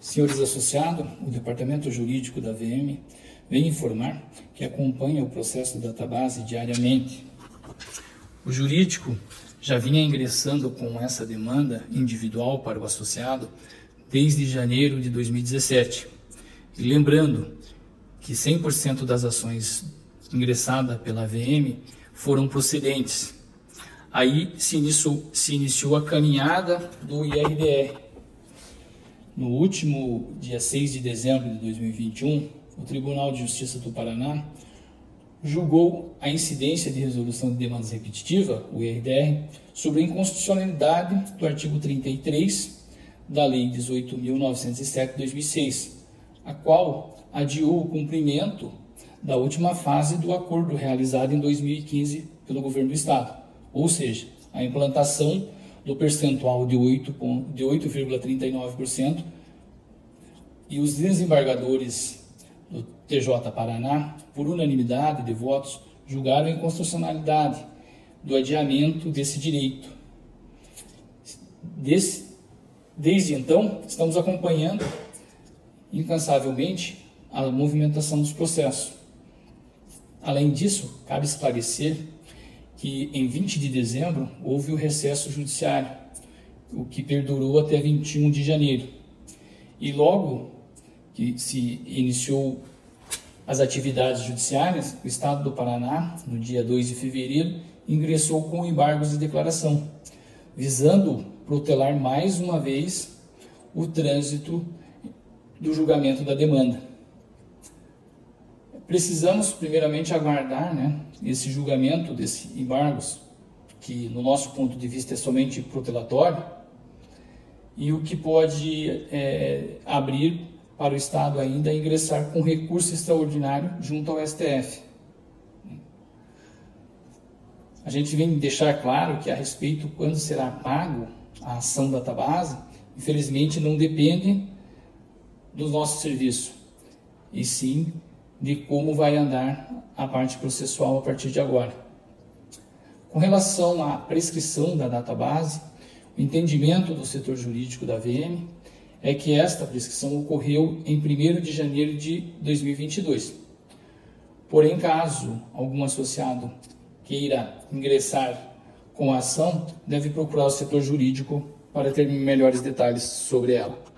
Senhores associados, o Departamento Jurídico da VM vem informar que acompanha o processo da database diariamente. O jurídico já vinha ingressando com essa demanda individual para o associado desde janeiro de 2017. E lembrando que 100% das ações ingressadas pela VM foram procedentes. Aí se iniciou a caminhada do IRDR. No último dia 6 de dezembro de 2021, o Tribunal de Justiça do Paraná julgou a incidência de resolução de demandas repetitiva, o IRDR, sobre a inconstitucionalidade do artigo 33 da Lei 18.907 de 2006, a qual adiou o cumprimento da última fase do acordo realizado em 2015 pelo Governo do Estado, ou seja, a implantação do percentual de 8,39%, e os desembargadores do TJ Paraná, por unanimidade de votos, julgaram a inconstitucionalidade do adiamento desse direito. Desde então, estamos acompanhando incansavelmente a movimentação dos processos. Além disso, cabe esclarecer que em 20 de dezembro houve o recesso judiciário, o que perdurou até 21 de janeiro. E logo que se iniciou as atividades judiciárias, o Estado do Paraná, no dia 2 de fevereiro, ingressou com embargos de declaração, visando protelar mais uma vez o trânsito do julgamento da demanda. Precisamos primeiramente aguardar, esse julgamento desses embargos, que no nosso ponto de vista é somente protelatório, e o que pode abrir para o Estado ainda ingressar com recurso extraordinário junto ao STF. A gente vem deixar claro que a respeito quando será pago a ação da database, infelizmente não depende do nosso serviço, e sim de como vai andar a parte processual a partir de agora. Com relação à prescrição da database, o entendimento do setor jurídico da VM é que esta prescrição ocorreu em 1º de janeiro de 2022. Porém, caso algum associado queira ingressar com a ação, deve procurar o setor jurídico para ter melhores detalhes sobre ela.